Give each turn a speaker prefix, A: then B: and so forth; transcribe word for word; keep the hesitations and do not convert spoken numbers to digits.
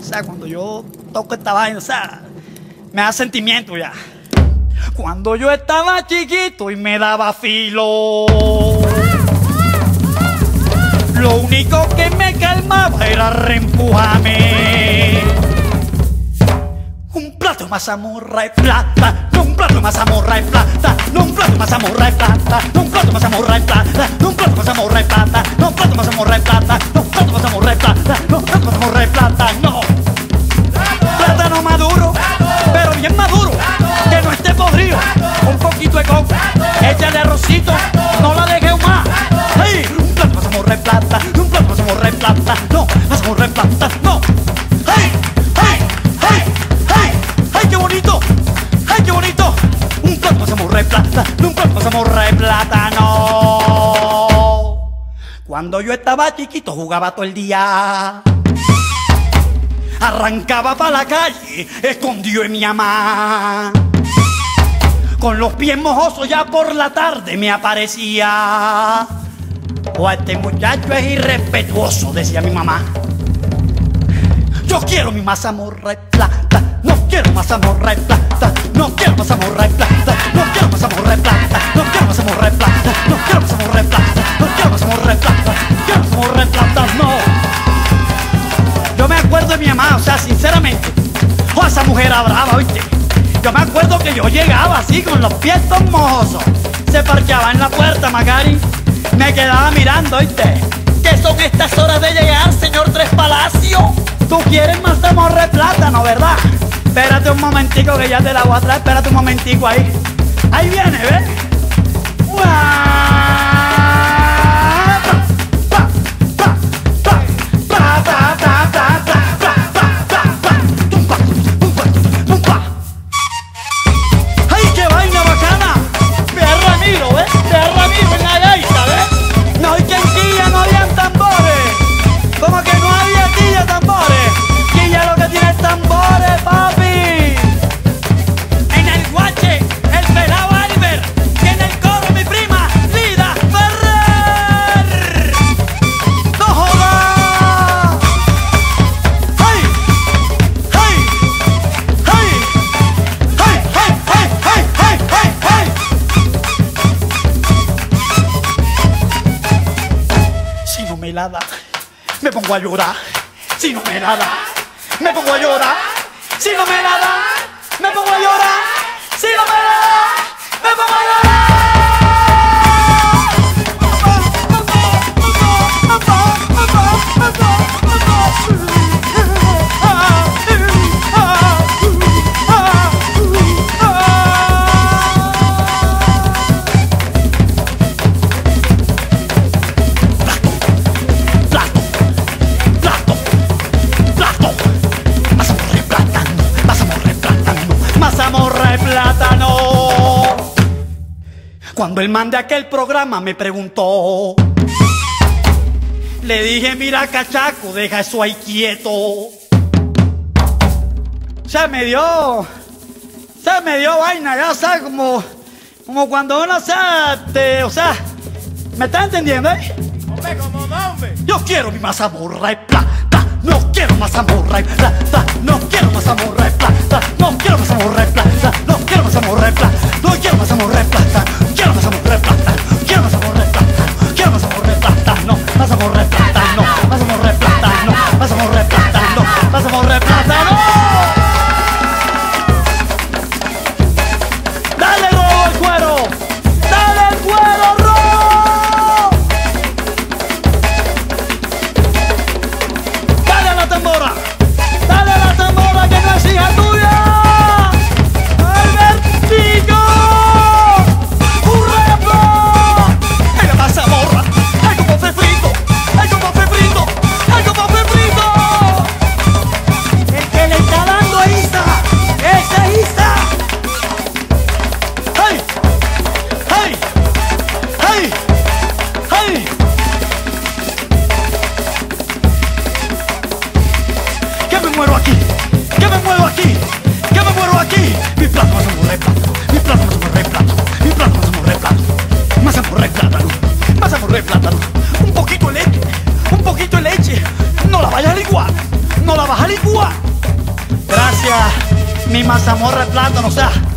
A: O sea, cuando yo toco esta vaina, o sea, me da sentimiento ya. Cuando yo estaba chiquito y me daba filo, lo único que me calmaba era reempujarme. Un plato de mazamorra y plata, no un plato de mazamorra y plata, no un plato de mazamorra y plata, no un plato de mazamorra y plata, no un plato de mazamorra y plata, no un plato de mazamorra y plata, no un plato de mazamorra y plata, no un plato de mazamorra y plata, no. Plátano maduro, pero bien maduro, que no esté podrido, un poquito de coco, échale arrocito, no la deje más. ¡Ay! Un plato de mazamorra y plata, un plato de mazamorra y plata, no, mazamorra y plata, no. ¡Ay! ¡Ay! ¡Ay! ¡Ay! ¡Ay, qué bonito! ¡Ay, qué bonito! Un plato de mazamorra y plata, un plato de mazamorra y plata, no. Cuando yo estaba chiquito jugaba todo el día, arrancaba para la calle, escondido en mi mamá. Con los pies mojosos ya por la tarde me aparecía. O este muchacho es irrespetuoso, decía mi mamá. Yo quiero mi mazamorra y plata, no quiero mazamorra y plata, no quiero mazamorra y plata, no quiero mazamorra y plata, no quiero mazamorra y plata, no quiero mazamorra y plata, no quiero mazamorra y plata, no quiero mazamorra y plata, no. Yo me acuerdo de mi mamá, o sea, sinceramente, oh, esa mujer era brava, ¿oíste? Yo me acuerdo que yo llegaba así con los pies todos mojosos, se parqueaba en la puerta, Macari, me quedaba mirando, ¿oíste? ¿Qué son estas horas de llegar, señor Tres Palacios? Tú quieres mazamorra y plátano, ¿verdad? Espérate un momentico que ya te la voy a traer, espérate un momentico ahí. Ahí viene, ¿ves? Me pongo a llorar, si no me la da. Me pongo a llorar, si no me la da. Me pongo a llorar, si no me la da. Me pongo a llorar. Cuando el man de aquel programa me preguntó, le dije, mira cachaco, deja eso ahí quieto. O sea, me dio, o sea, me dio vaina, ya, o sea, como, como cuando uno, o sea, te, o sea, ¿me estás entendiendo, eh?
B: Hombre, como no, hombre.
A: Yo quiero mi mazamorra y plata, no quiero mazamorra y plata, no quiero mazamorra y plata, no quiero mazamorra y plata, no quiero mazamorra y plata, no quiero mazamorra y plata. Quiero mazamorra de plata, quiero mazamorra de plata, quiero mazamorra de plata, no, mazamorra de plata, no, mazamorra de plata, no, mazamorra de plata, no, mazamorra de plata, no. Dale robo al cuero, dale el cuero robo. Dale a la tambora, dale a la tambora que no es hija tuya. Un poquito de leche, un poquito de leche, no la vayas a licuar, no la vas a licuar. mi mazamorra de plátano, o sea,